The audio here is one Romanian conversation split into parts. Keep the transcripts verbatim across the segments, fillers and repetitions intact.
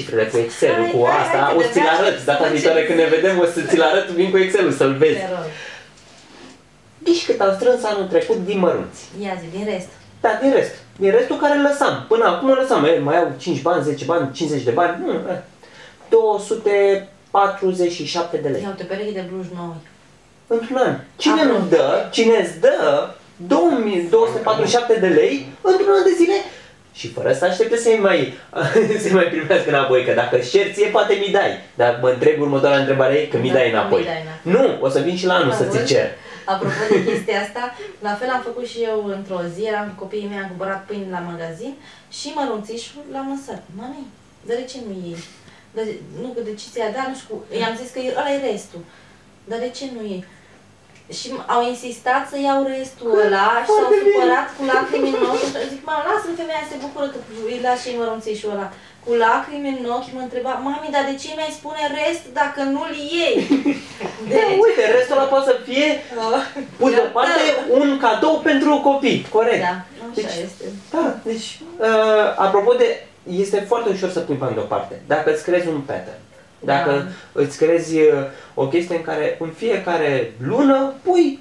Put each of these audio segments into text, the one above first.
cifrele cu Excel-ul, cu asta, o să ți-l arăt. Data viitoare când ne vedem o să ți-l arăt, vin cu Excel-ul să-l vezi. Deci cât am strâns anul trecut din mărunți. Ia zi, din rest. Da, din rest. Din restul care îl lăsam. Până acum îl lăsam. Mai au cinci bani, zece bani, cincizeci de bani. Nu, două sute patruzeci și șapte de lei. Ia uite, perechi de blugi noi. Într-un an. Cine nu dă, cine îți dă două mii două sute patruzeci și șapte de lei într-un an de zile și fără să aștepte să-i mai, să mai primească înapoi, că dacă șeri ție, poate mi dai. Dar mă întreb, următoarea întrebare e că mi dai înapoi. Nu, o să vin și la anul să ți cer. Apropo de chestia asta, la fel am făcut și eu într-o zi, eram cu copiii mei, am cumpărat pâini la magazin și mărunțișul l-am lăsat. Mami, dar de ce nu iei? De, nu, că de ce ți-a dat, nu știu, i-am zis că ăla e restul. Dar de ce nu iei? Și au insistat să iau restul ăla și s-au supărat cu lacrimi în ochi. Zic, mă, lasă-mi, femeia se bucură că îi lași și mărunțișul ăla. Cu lacrimi în ochi mă întreba, mami, dar de ce mi-ai spune rest dacă nu-l iei? Deci... Da, uite, restul ăla poate să fie pus deoparte un cadou pentru copii, corect. Da, așa deci, este. Da, deci, uh, apropo de, este foarte ușor să pui bani deoparte, dacă îți creezi un pattern. Dacă da. îți creezi o chestie în care în fiecare lună pui...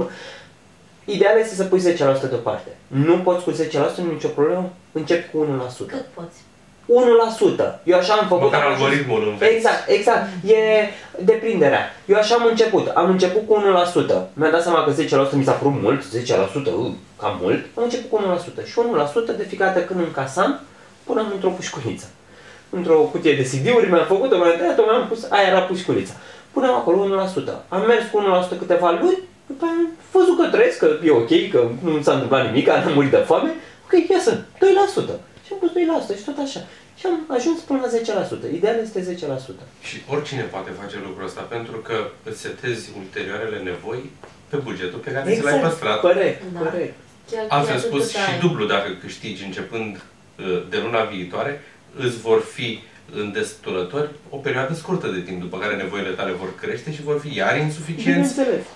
Ideal este să pui zece la sută deoparte. Nu poți cu zece la sută, nicio problemă, începi cu unu la sută. Cât poți? unu la sută. Eu așa am făcut... Măcar algoritmul înveți. Exact, exact. E deprinderea. Eu așa am început. Am început cu unu la sută. Mi-am dat seama că zece la sută mi s-a părut mult, zece la sută, uh, cam mult. Am început cu unu la sută. Și unu la sută de fiecare dată când încasam, puneam într-o pușculiță. Într-o cutie de C D-uri, mi-am făcut-o, mi-am tăiat-o, mi-am pus, aia era pușculița. Puneam acolo unu la sută. Am mers cu unu la sută câteva luni, după aia am văzut că trăiesc, că e ok, că nu s-a întâmplat nimic, n-am murit de foame. Ok, ia să, doi la sută. Și am pus doi la sută și tot așa. Și am ajuns până la zece la sută. Ideal este zece la sută. Și oricine poate face lucrul ăsta, pentru că îți setezi ulterioarele nevoi pe bugetul pe care exact. ți l-ai păstrat. Corect, da. corect. Altfel spus, și dublu dacă câștigi începând de luna viitoare, îți vor fi îndestulători o perioadă scurtă de timp, după care nevoile tale vor crește și vor fi iar insuficienți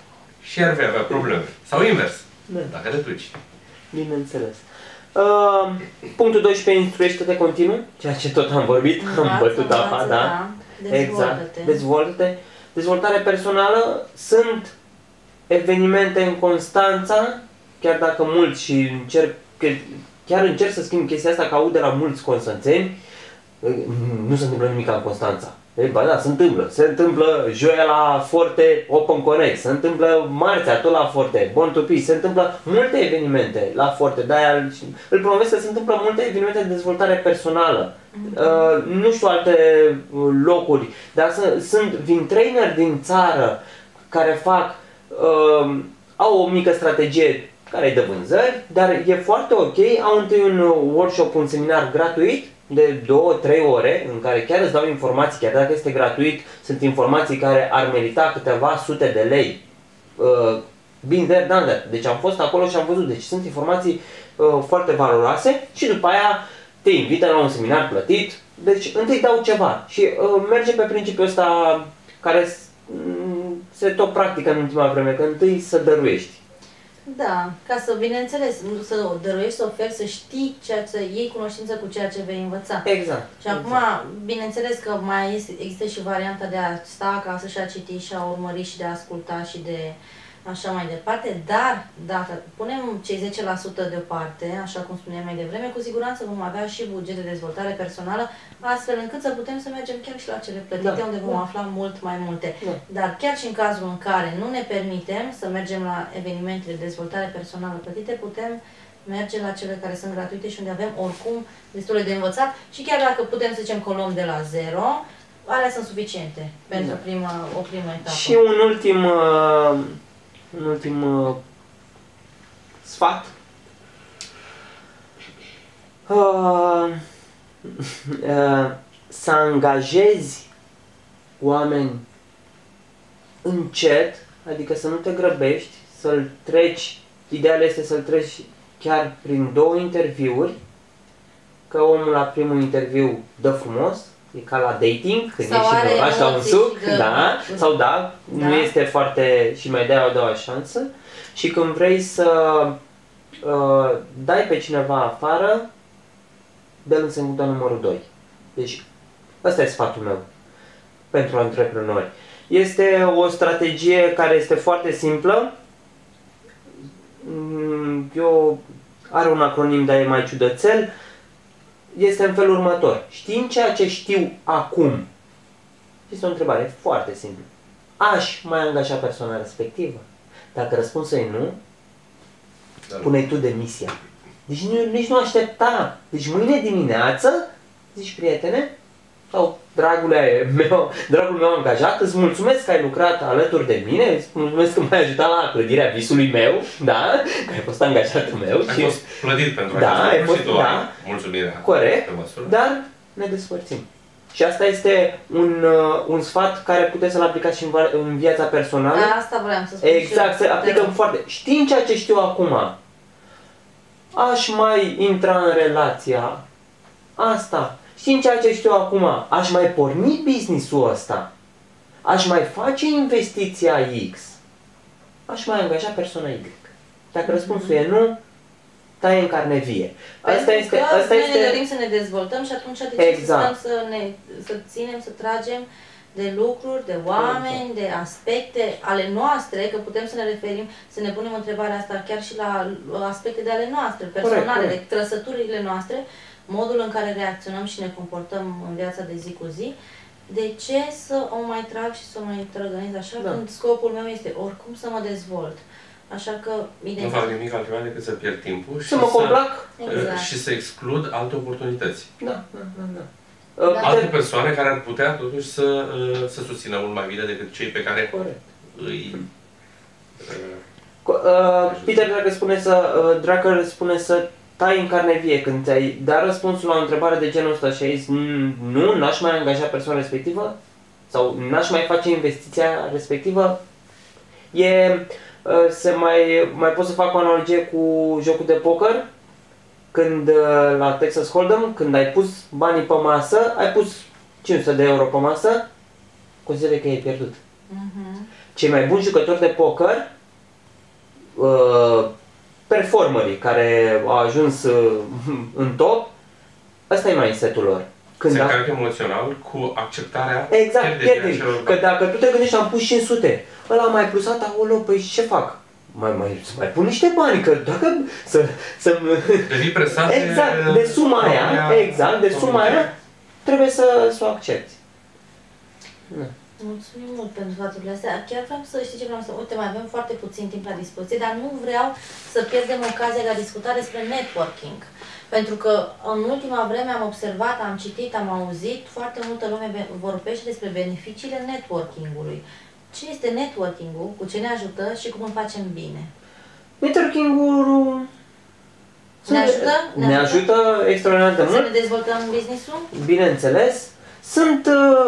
și iar vei avea probleme. Sau invers, da. dacă reduci. Bineînțeles. Uh, punctul doisprezece, instruiește-te continuu, ceea ce tot am vorbit, învață, am bătut apa, da. da. Exact. Dezvoltă-te. Dezvoltare personală, sunt evenimente în Constanța, chiar dacă mulți și încerc, chiar încerc să schimb chestia asta, că aud de la mulți constanțeni, nu se întâmplă nimic în Constanța. Ei, ba da, se întâmplă. Se întâmplă joia la Forte Open Connect, se întâmplă marțea tot la Forte, Born to Peace, se întâmplă multe evenimente la Forte, de-aia îl promovez că se întâmplă multe evenimente de dezvoltare personală. Mm-hmm. uh, nu știu alte locuri, dar sunt, sunt vin trainer din țară care fac, uh, au o mică strategie care e de vânzări, dar e foarte ok, au întâi un workshop, un seminar gratuit, de două trei ore, în care chiar îți dau informații, chiar dacă este gratuit, sunt informații care ar merita câteva sute de lei. Uh, been there, done that. Deci am fost acolo și am văzut. Deci sunt informații uh, foarte valoroase și după aia te invită la un seminar plătit. Deci întâi dau ceva și uh, merge pe principiul ăsta care se tot practică în ultima vreme, că întâi să dăruiești. Da, ca să, bineînțeles, nu să dăruiești, să oferi, să știi, ceea ce, iei cunoștință cu ceea ce vei învăța. Exact. Și acum, exact. bineînțeles că mai este, există și varianta de a sta acasă și a citi și a urmări și de a asculta și de așa mai departe, dar dacă punem cei zece la sută deoparte, așa cum spuneam mai devreme, cu siguranță vom avea și buget de dezvoltare personală, astfel încât să putem să mergem chiar și la cele plătite, da, unde vom da. afla mult mai multe. Da. Dar chiar și în cazul în care nu ne permitem să mergem la evenimente de dezvoltare personală plătite, putem merge la cele care sunt gratuite și unde avem oricum destule de învățat și chiar dacă putem să zicem că o luăm de la zero, alea sunt suficiente pentru da. prima, o primă etapă. Și un ultim... Uh... Un ultim uh, sfat. Uh, uh, să angajezi oameni încet, adică să nu te grăbești, să-l treci, ideal este să-l treci chiar prin două interviuri, că omul la primul interviu dă frumos, e ca la dating, când sau ești și oraș la un suc, de... da, sau da, da, nu este foarte, și mai dai o doua șansă. Și când vrei să uh, dai pe cineva afară, dă-l în secunda numărul doi. Deci Ăsta e sfatul meu pentru antreprenori. Este o strategie care este foarte simplă. Eu are un acronim, dar e mai ciudățel. Este în felul următor. Știind ceea ce știu acum, este o întrebare foarte simplă. Aș mai angaja persoana respectivă? Dacă răspunsul e nu, da, pune-i tu demisia. Deci nu, nici nu aștepta. Deci mâine dimineață, zici, prietene, sau dragule meu, dragul meu angajat, îți mulțumesc că ai lucrat alături de mine, îți mulțumesc că m-ai ajutat la clădirea visului meu, da? Că ai fost angajatul meu. Ai și... fost plătit pentru da, acest lucru fost, și tu da, ai mulțumirea. Corect, dar ne despărțim. Și asta este un, uh, un sfat care puteți să-l aplicați și în, în viața personală. Asta vreau să spun. Exact, să aplicăm foarte... Știind ceea ce știu acum, aș mai intra în relația asta. Știind ceea ce știu acum, aș mai porni business-ul ăsta. Aș mai face investiția X. Aș mai angaja persoana Y. Dacă răspunsul e nu, taie în carne vie. Asta este, asta noi este... ne dorim să ne dezvoltăm și atunci de ce exact. să, să, ne, să ținem, să tragem de lucruri, de oameni, exact. de aspecte ale noastre, că putem să ne referim, să ne punem întrebarea asta chiar și la aspecte de ale noastre, personale, corect, corect. de trăsăturile noastre, modul în care reacționăm și ne comportăm în viața de zi cu zi. De ce să o mai trag și să o mai trăgănez așa, da. când scopul meu este oricum să mă dezvolt? Așa că... Nu fac nimic altceva decât să pierd timpul și să mă complac exact. și să exclud alte oportunități. Da, da, da, da. Da. Alte persoane care ar putea totuși să, să susțină mult mai bine decât cei pe care corect. îi... Uh, Peter Drucker spune să, uh, Drucker spune să tai în carne vie. Când ți-ai dat răspunsul la o întrebare de genul ăsta și ai zis nu, n-aș mai angaja persoana respectivă sau n-aș mai face investiția respectivă, e... Se mai, mai pot să fac o analogie cu jocul de poker, când la Texas Hold'em, când ai pus banii pe masă, ai pus cinci sute de euro pe masă, consideră că ai pierdut. Uh-huh. Cei mai buni jucători de poker, uh, performerii care au ajuns uh, în top, ăsta e mindset-ul lor. Când se încarcă emoțional cu acceptarea exact, pierderii. Că dacă tu te gândești, am pus cinci sute, ăla a mai plusat acolo, păi ce fac? Mai, mai, să mai pun niște bani, că dacă să... să devii presat exact, de suma aia, exact, de suma aia, trebuie să, să o accepti. Da. Mulțumim mult pentru sfaturile astea. Chiar vreau să știi ce vreau să... Uite, mai avem foarte puțin timp la dispoziție, dar nu vreau să pierdem ocazia de a discuta despre networking. Pentru că în ultima vreme am observat, am citit, am auzit, foarte multă lume vorbește despre beneficiile networking-ului. Ce este networking-ul, cu ce ne ajută și cum îl facem bine? Networking-ul ne ajută? Ne, ne ajută, ajută extraordinar de mult. Să ne dezvoltăm business-ul? Bineînțeles. Sunt... Uh,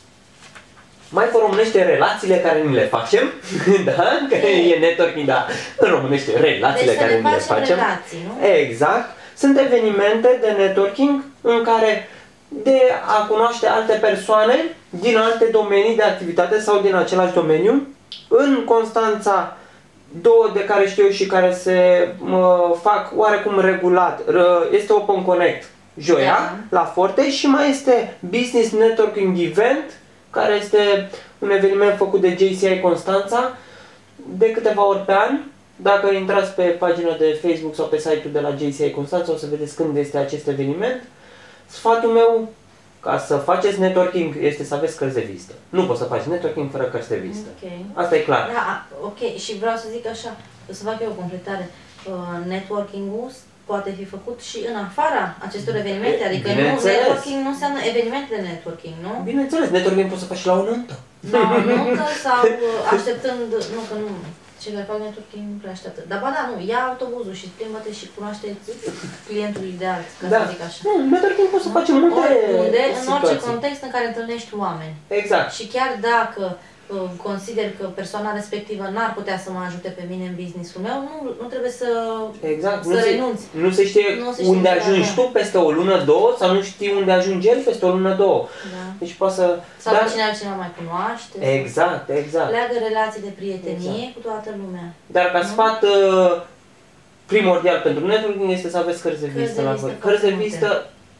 mai pe românește relațiile care ni le facem, da? Că e networking, dar în românește relațiile deci care ni le facem. Relații, nu? Exact. Sunt evenimente de networking în care de a cunoaște alte persoane din alte domenii de activitate sau din același domeniu. În Constanța, două de care știu și care se mă, fac oarecum regulat. Este Open Connect joia, da. la Forte, și mai este Business Networking Event, care este un eveniment făcut de J C I Constanța de câteva ori pe an. Dacă intrați pe pagina de Facebook sau pe site-ul de la J C I Constanța, o să vedeți când este acest eveniment. Sfatul meu, ca să faceți networking, este să aveți cărți de vizită. Nu poți să faci networking fără cărți de vizită. Okay. Asta e clar. Da, ok. Și vreau să zic așa, să fac eu o completare. Uh, networking-ul poate fi făcut și în afara acestor evenimente. Adică nu, networking nu înseamnă evenimente de networking, nu? Bineînțeles, networking poți să faci și la o nuntă. La o nuntă sau așteptând, nu că nu, cei care fac networking nu prea așteaptă. Dar ba da, nu, ia autobuzul și plimbă-te și cunoaște clientul ideal, ca da. să zic așa. Nu, networking poți să faci în multe Oriunde, în orice context în care întâlnești oameni. Exact. Și chiar dacă consider că persoana respectivă n-ar putea să mă ajute pe mine în business-ul meu, nu, nu trebuie să, exact. să nu renunți. Se, nu se știe nu se unde știe ajungi tu peste o lună, două, sau nu știi unde ajungi el peste o lună, două. Da. Deci poate să... Sau dar... cine altcineva mai cunoaște. Exact, exact. Leagă relații de prietenie exact. cu toată lumea. Dar ca sfat uh, primordial pentru networking este să aveți cărți de vizită la voi. Cărți de vizită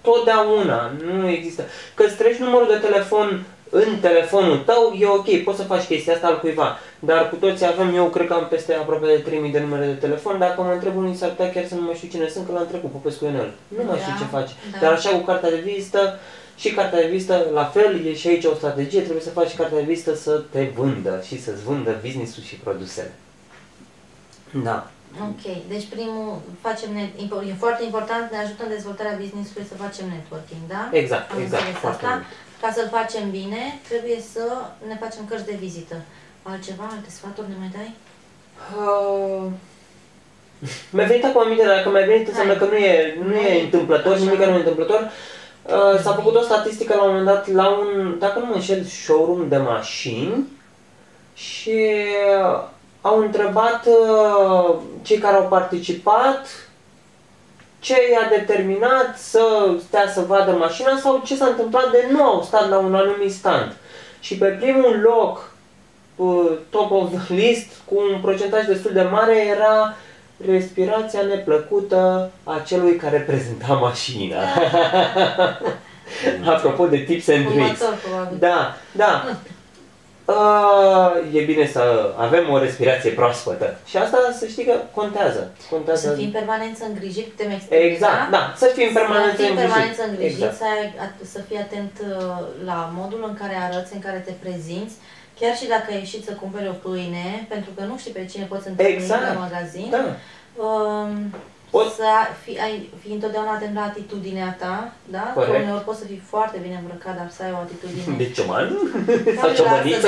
totdeauna, nu există. Că îți treci numărul de telefon în telefonul tău, e ok, poți să faci chestia asta al cuiva. Dar cu toții avem, eu cred că am peste aproape de trei mii de numere de telefon, dacă mă întreb unii s-ar putea chiar să nu mai știu cine sunt, că l-am trecut, Popescu Ionel. Nu mai știu Da, ce faci. da. Dar așa cu cartea de vizită, și cartea de vizită, la fel, e și aici o strategie, trebuie să faci cartea de vizită să te vândă și să-ți vândă business-ul și produsele. Da. Ok, deci primul, facem net, e foarte important, ne ajută în dezvoltarea business-ului să facem networking, da? Exact, Am exact, înțeles foarte asta. mult. Ca să-l facem bine, trebuie să ne facem cărți de vizită. Altceva, alte sfaturi ne mai dai? Uh, mi-a venit acum aminte, dacă mi-a venit înseamnă că nu e, nu e întâmplător, nimic nu e întâmplător. Uh, s-a făcut o statistică la un moment dat la un, dacă nu mă înșel, showroom de mașini și uh, au întrebat uh, cei care au participat ce i-a determinat să stea să vadă mașina sau ce s-a întâmplat de nu au stat la un anumit stand. Și pe primul loc, uh, top of the list, cu un procentaj destul de mare, era respirația neplăcută a celui care prezenta mașina. Apropo de tips and tricks. Da, da. Uh, e bine să avem o respirație proaspătă. Și asta să știi că contează. contează. Să fim permanent îngrijit, putem explica. Exact, da. Să fim permanent să fim îngrijit. permanent îngrijit, exact. să, ai, să fii atent la modul în care arăți, în care te prezinți. Chiar și dacă ai ieșit să cumperi o pâine, pentru că nu știi pe cine poți întâlni exact. la magazin, da. um, Poți... să fii, ai, fii întotdeauna atent la atitudinea ta, da? Corect. Că uneori poți să fii foarte bine îmbrăcat, dar să ai o atitudine... De cioman? Sau ciobăniță?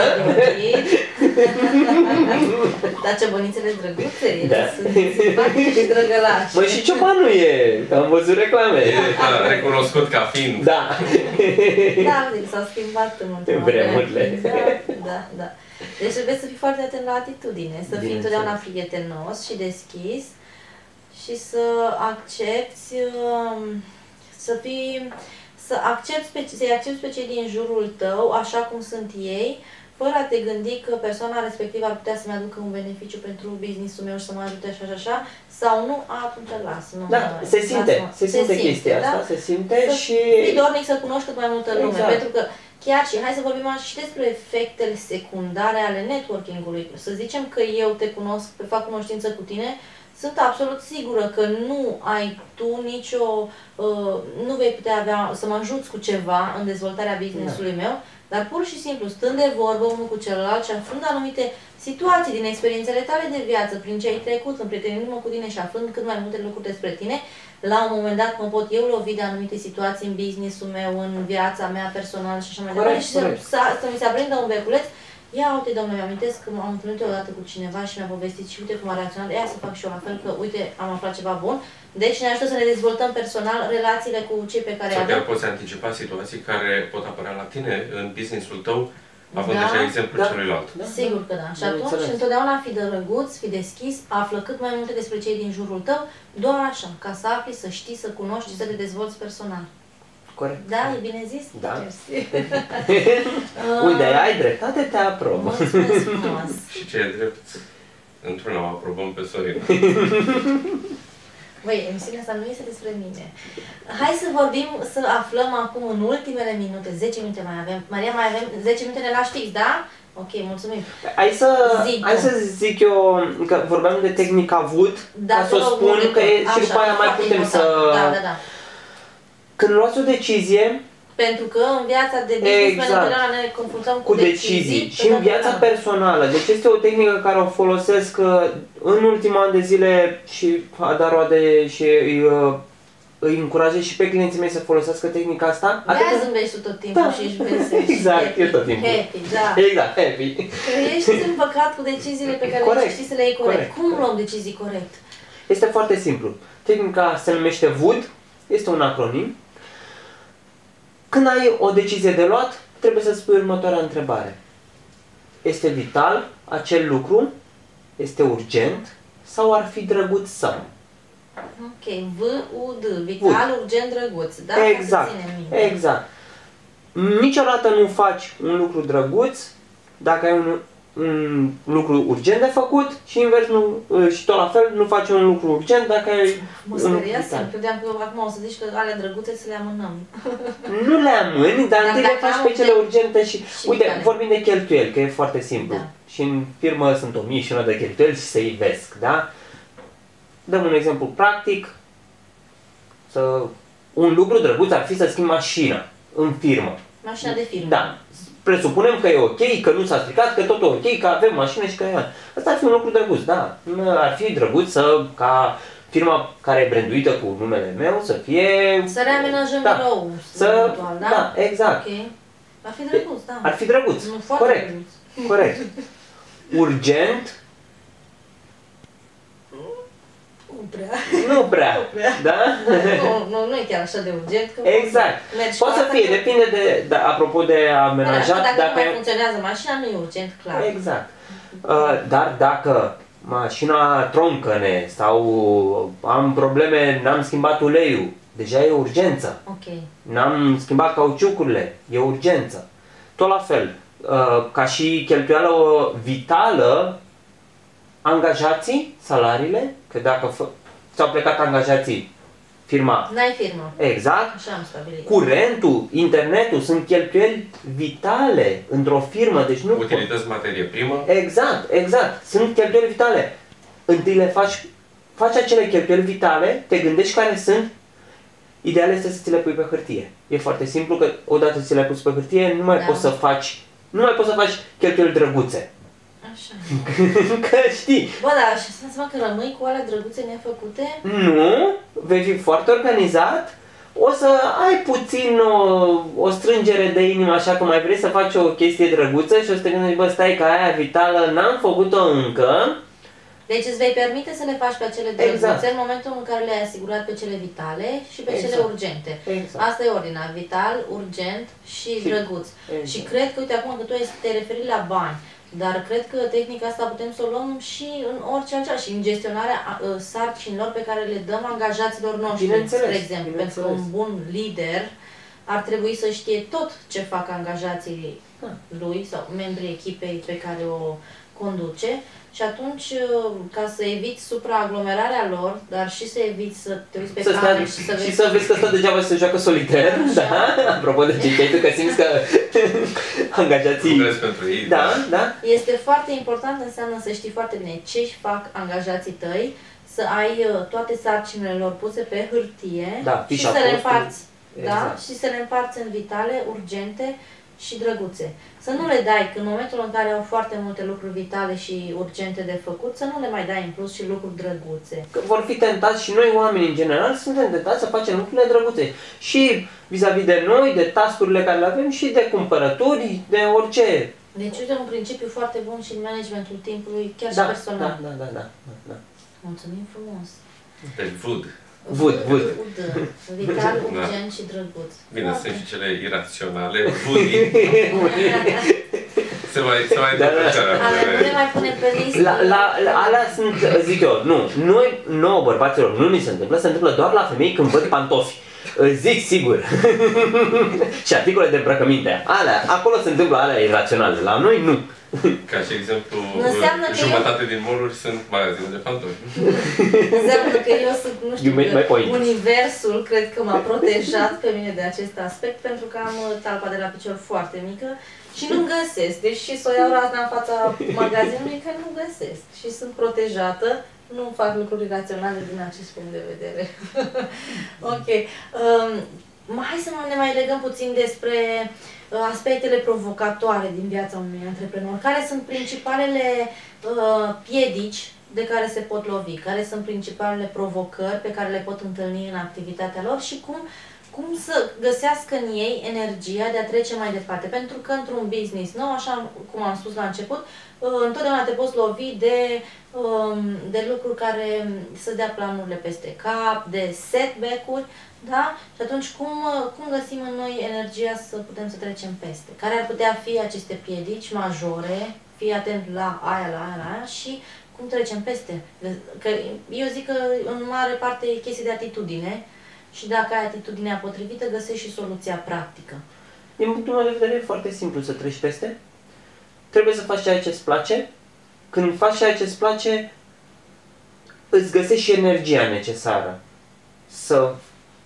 Dar ciobănițele drăguțe, da. sunt simpatice și drăgălași. Măi, și ciobanul e, că am văzut reclame. E da, recunoscut ca fiind. Da. Da, deci s-au schimbat în ultima vremurile. Da, da, da. Deci trebuie să fii foarte atent la atitudine, să fii întotdeauna prietenos și deschis și să accepti, să fii, să accepti, să-i accepti pe cei din jurul tău așa cum sunt ei, fără a te gândi că persoana respectivă ar putea să-mi aducă un beneficiu pentru business-ul meu și să mă ajute așa și așa, sau nu, atunci las. Nu, da, mă, se simte, las, se simte se chestia simte, asta, da? se simte să și... fii dornic să cunoști cât mai multă lume, exact. pentru că chiar și, hai să vorbim și despre efectele secundare ale networking-ului. Să zicem că eu te cunosc, fac cunoștință cu tine, sunt absolut sigură că nu ai tu nicio, uh, nu vei putea avea, să mă ajuți cu ceva în dezvoltarea business-ului meu, dar pur și simplu, stând de vorbă unul cu celălalt și aflând anumite situații din experiențele tale de viață, prin ce ai trecut, împrietenindu-mă cu tine și aflând cât mai multe lucruri despre tine, la un moment dat mă pot eu lovi de anumite situații în business-ul meu, în viața mea personală și așa mai departe, și să, să, să mi se aprindă un beculeț. Ia uite, domnule, mi-amintesc că am întâlnit odată cu cineva și mi-a povestit și uite cum a reacționat, ia să fac și eu la fel, că uite, am aflat ceva bun. Deci ne ajută să ne dezvoltăm personal relațiile cu cei pe care Sau avem. chiar poți anticipa situații care pot apărea la tine în business-ul tău, având Da, deja exemplul da. celuilalt. Da, sigur că da. Și atunci, înțeles. întotdeauna fi drăguț, fi deschis, află cât mai multe despre cei din jurul tău, doar așa, ca să afli, să știi, să cunoști și să te dezvolți personal. Corect. Da, e bine zis? Da. uh, Unde ai dreptate, te aprob. Mulțumesc frumos. Și ce e drept, într-una o aprobăm pe Sorin. Băi, emisiunea asta nu este despre mine. Hai să vorbim, să aflăm acum în ultimele minute, zece minute mai avem. Maria, mai avem zece minute, ne lași fix, da? Ok, mulțumim. Hai să, Zic hai să zic eu, că vorbeam de tehnica V U D, Da, ca să o spun, că e, și după aia mai putem să... Da, da, da. Când luați o decizie, pentru că în viața de business exact. întotdeauna ne confruntăm cu, cu decizii, decizii. Și în viața personală. Deci este o tehnică care o folosesc în ultimul an de zile și a dat roade și îi, îi încurajez și pe clienții mei să folosească tehnica asta. De-aia zâmbești tu tot timpul da. și ești vesel. Exact, happy, eu tot timpul. Happy, da. Exact, happy. Că ești împăcat cu deciziile pe care corect. le știi să le iei corect. corect. Cum luăm decizii corect? Este foarte simplu. Tehnica se numește V U D, este un acronim. Când ai o decizie de luat, trebuie să spui următoarea întrebare. Este vital acel lucru? Este urgent? Sau ar fi drăguț să? Ok, V U D, vital, urgent, drăguț. Da? Exact, exact. Niciodată nu faci un lucru drăguț dacă ai un un lucru urgent de făcut și invers nu, și tot la fel nu faci un lucru urgent dacă ai... Mă speriasem, credeam că acum o să zici că alea drăguțe să le amânăm. Nu le amâni, dar întâi le faci pe cele urgente și... și uite, vitale. vorbim de cheltuieli, că e foarte simplu. Da. Și în firmă sunt o mie și una de cheltuieli și se ivesc, da? Dăm un exemplu practic. Să... Un lucru drăguț ar fi să schimbi mașina în firmă. Mașina de firmă. Da. Presupunem că e ok, că nu s-a stricat, că totul e ok, că avem mașină și că e... Asta ar fi un lucru drăguț, da. Ar fi drăguț să, ca firma care e branduită cu numele meu, să fie... Să reamenajăm da. birou, să... eventual, da? Da, exact. Ok. Ar fi drăguț, da. Ar fi drăguț, Nu, foarte corect. drăguț. Corect. Urgent? Nu prea. Nu prea, Nu prea. da? Nu, nu, nu e chiar așa de urgent. Că Exact. Poate să fie, depinde de, de, apropo de amenajat. Dacă, dacă nu mai e... funcționează mașina, nu e urgent, clar. Exact. Uh, dar dacă mașina troncăne sau am probleme, n-am schimbat uleiul, deja e urgență. Ok. N-am schimbat cauciucurile, e urgență. Tot la fel, uh, ca și cheltuială vitală, angajații, salariile, că dacă s-au plecat angajații, firma... N-ai firmă. Exact. Așa am stabilit. Curentul, internetul sunt cheltuieli vitale într-o firmă, deci nu... Utilități materie primă. Exact, exact. Sunt cheltuieli vitale. Întâi le faci, faci acele cheltuieli vitale, te gândești care sunt. Ideal este să ți le pui pe hârtie. E foarte simplu că odată ți le-ai pus pe hârtie, nu mai Da. poți să faci, nu mai poți să faci cheltuieli drăguțe. Așa. Că știi. Bă, dar și să seama că rămâi cu alea drăguțe nefăcute? Nu, vei fi foarte organizat, o să ai puțin o, o strângere de inimă, așa că mai vrei să faci o chestie drăguță și o să te gândești, bă, stai că aia vitală n-am făcut-o încă. Deci îți vei permite să le faci pe cele drăguțe Exact. în momentul în care le-ai asigurat pe cele vitale și pe Exact. cele urgente. Exact. Asta e ordinea, vital, urgent și Și- drăguț. Exact. Și cred că, uite, acum că tu ai te referi la bani, dar cred că tehnica asta putem să o luăm și în orice altceva, și în gestionarea a, a, sarcinilor pe care le dăm angajaților noștri, Bineînțeles, spre exemplu. Pentru că bineînțeles. un bun lider ar trebui să știe tot ce fac angajații Da. lui sau membrii echipei pe care o conduce și atunci, ca să eviți supraaglomerarea lor, dar și să eviți să te uiți pe Să stai, camere și să vezi... și să vezi că stă degeaba să se joacă solitaire, Așa. da? Apropo de ce ai tu, că simți că angajații... Lucrezi pentru ei. Da, da. Este foarte important, înseamnă să știi foarte bine ce își fac angajații tăi, să ai uh, toate sarcinile lor puse pe hârtie Da, și fișa să le postului. împarți, da? Exact. Și să le împarți în vitale, urgente și drăguțe. Să nu le dai, că în momentul în care au foarte multe lucruri vitale și urgente de făcut, să nu le mai dai în plus și lucruri drăguțe. Că vor fi tentați și noi oamenii în general, suntem tentați să facem lucrurile drăguțe. Și vis-a-vis de noi, de task-urile care le avem și de cumpărături, de orice. Deci, uite, un principiu foarte bun și în managementul timpului, chiar Da, și personal. da, da, da, da, da, da. Mulțumim frumos! Deci vud. Vud, vud. Vital, Da. urgent și drăguț. Bine, Foarte. sunt și cele iraționale. Vudii. Se mai, se mai Da, dă da. plăcerea. Ale nu le mai punem pe listă. La, la, la, alea sunt, zic eu, nu, noi, nouă bărbaților, nu ni se întâmplă, se întâmplă doar la femei când văd pantofi. Îți zic sigur. Și articole de îmbrăcăminte. Alea, acolo se întâmplă alea iraționale, la noi nu. Ca și exemplu, Înseamnă că jumătate din mall-uri sunt magazine de pantofi. Înseamnă că eu sunt, nu știu, You made my point. universul cred că m-a protejat pe mine de acest aspect, pentru că am uh, talpa de la picior foarte mică și nu găsesc. Deci și să o iau razna în fața magazinului, că nu găsesc. Și sunt protejată, nu fac lucruri raționale din acest punct de vedere. Ok. Um, hai să ne mai legăm puțin despre uh, aspectele provocatoare din viața unui antreprenor. Care sunt principalele uh, piedici de care se pot lovi? Care sunt principalele provocări pe care le pot întâlni în activitatea lor și cum, cum să găsească în ei energia de a trece mai departe? Pentru că într-un business nou, așa cum am spus la început, uh, întotdeauna te poți lovi de, um, de lucruri care să dea planurile peste cap, de setback-uri, da? Și atunci cum, cum găsim în noi energia să putem să trecem peste? Care ar putea fi aceste piedici majore? Fii atent la aia, la aia, la aia și cum trecem peste? Că eu zic că în mare parte e chestie de atitudine și dacă ai atitudinea potrivită, găsești și soluția practică. Din punctul meu de vedere e foarte simplu să treci peste. trebuie să faci ceea ce îți place. Când faci ceea ce îți place, îți găsești și energia necesară să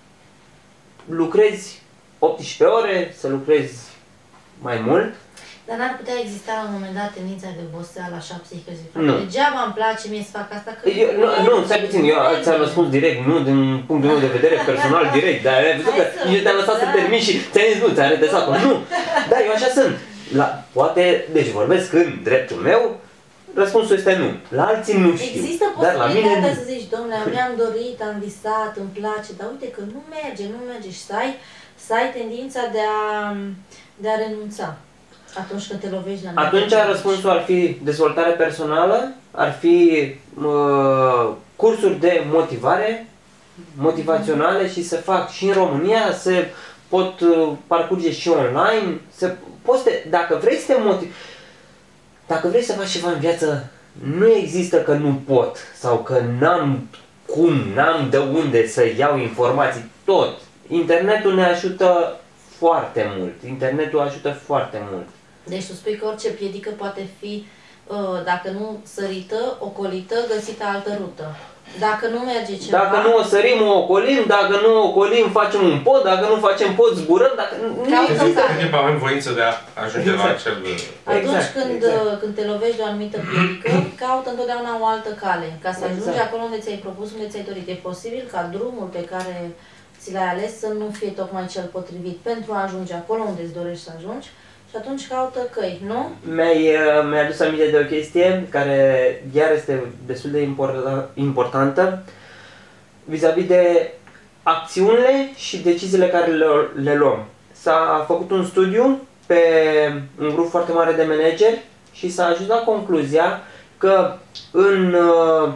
lucrezi optsprezece ore, să lucrezi mai mult. Dar n-ar putea exista la un moment dat tendința de oboseală așa psihică? Nu. Degeaba îmi place mie să fac asta. Că eu, nu, nu, stai puțin, eu ți-am răspuns direct, nu din punctul meu de vedere personal direct, dar ai văzut că nici te-am lăsat da. să termin și ți-am zis nu, ți-am retesat-o. Nu, da, eu așa sunt. La, poate, deci vorbesc în dreptul meu, răspunsul este nu. La alții nu știu. Există posibilitatea mine... să zici, domnule, mi-am dorit, am visat, îmi place, dar uite că nu merge, nu merge și să ai, să ai tendința de a, de a renunța. Atunci când te lovești la Atunci răspunsul ar fi dezvoltare personală, ar fi uh, cursuri de motivare, motivaționale și să fac și în România, se pot uh, parcurge și online, se, poți te, dacă vrei să te motivi, dacă vrei să faci ceva în viață, nu există că nu pot sau că n-am cum, n-am de unde să iau informații, tot. Internetul ne ajută foarte mult, internetul ajută foarte mult. Deci tu spui că orice piedică poate fi, dacă nu sărită, ocolită, găsită altă rută. Dacă nu merge ceva... Dacă nu o sărim, o ocolim, dacă nu o ocolim, facem un pod, dacă nu facem pod, zburăm, dacă... Când avem voință de a ajunge exact. la acel... Atunci exact, când, exact. când te lovești de o anumită piedică, caută întotdeauna o altă cale, ca să ajungi exact. acolo unde ți-ai propus, unde ți-ai dorit. E posibil ca drumul pe care ți l-ai ales să nu fie tocmai cel potrivit pentru a ajunge acolo unde îți dorești să ajungi. Și atunci caută căi, nu? Mi-ai mi adus aminte de o chestie care iar este destul de importantă vis-a-vis -vis de acțiunile și deciziile care le, le luăm. S-a făcut un studiu pe un grup foarte mare de manageri și s-a ajuns la concluzia că în uh,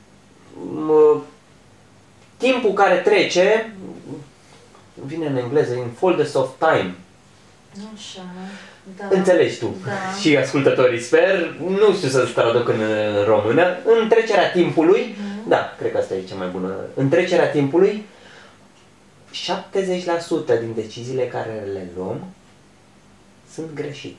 uh, timpul care trece, vine în engleză, in fullness of time, așa, da. Înțelegi tu da. și ascultătorii, sper, nu știu să-ți traduc în română, în trecerea timpului, mm. da, cred că asta e cea mai bună, în trecerea timpului, șaptezeci la sută din deciziile care le luăm sunt greșite.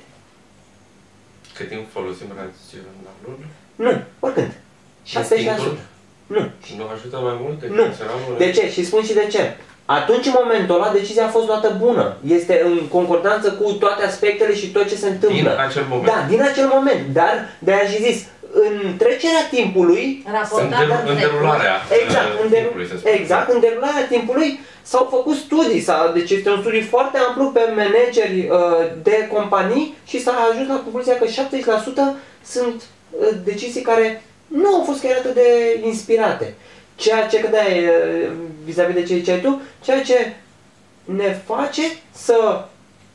Cât timp folosim raționalul? Nu, oricând. șaptezeci la sută. Nu. Nu ajută mai mult decât Nu. De ce? Și spun și de ce. Atunci, în momentul ăla, decizia a fost luată bună. Este în concordanță cu toate aspectele și tot ce se întâmplă. Din acel moment. Da, din acel moment. Dar, de-aia și zis, în trecerea timpului... În, deru în derularea exact, în deru timpului, exact, în derularea timpului s-au făcut studii. Deci este un studiu foarte amplu pe manageri uh, de companii și s-a ajuns la concluzia că șaptezeci la sută sunt uh, decizii care nu au fost chiar atât de inspirate. Ceea ce, că da, vis-a-vis de ce ziceai tu, ceea ce ne face să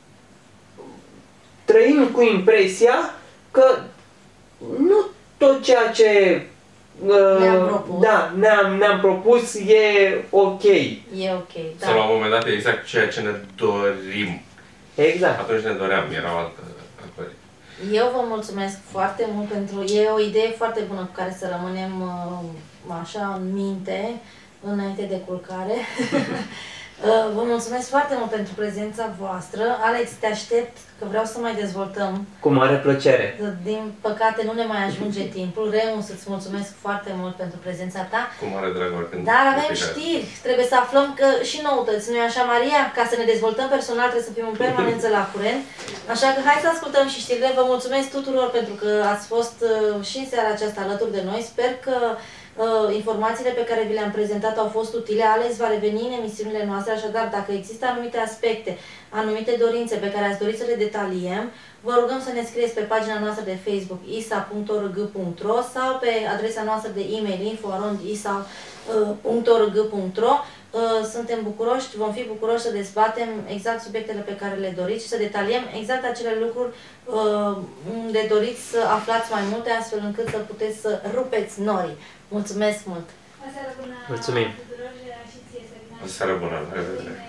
trăim cu impresia că nu tot ceea ce uh, ne-am propus, da, ne-am ne-am propus e ok. E ok, da. Sau la un moment dat e exact ceea ce ne dorim. Exact. Atunci ne doream, era o altă părere. Eu vă mulțumesc foarte mult pentru... E o idee foarte bună cu care să rămânem uh, așa în minte, înainte de culcare. Vă mulțumesc foarte mult pentru prezența voastră. Alex, te aștept, că vreau să mai dezvoltăm. Cu mare plăcere. Din păcate nu ne mai ajunge timpul. Remus, îți mulțumesc foarte mult pentru prezența ta. Cu mare drag oricând. Dar avem știri. Trebuie să aflăm că și noutăți, nu-i așa, Maria? Ca să ne dezvoltăm personal trebuie să fim în permanență la curent. Așa că hai să ascultăm și știrile. Vă mulțumesc tuturor pentru că ați fost și în seara aceasta alături de noi. Sper că Uh, informațiile pe care vi le-am prezentat au fost utile. Alex va reveni în emisiunile noastre, așadar dacă există anumite aspecte, anumite dorințe pe care ați dori să le detaliem, vă rugăm să ne scrieți pe pagina noastră de Facebook i s a punct org punct ro sau pe adresa noastră de e-mail info arond i s a punct org punct ro. Suntem bucuroși, vom fi bucuroși să dezbatem exact subiectele pe care le doriți și să detaliem exact acele lucruri unde doriți să aflați mai multe, astfel încât să puteți să rupeți norii. Mulțumesc mult! O seară bună! Mulțumim! Tuturor și ție, Sărina! O seară bună! La revedere!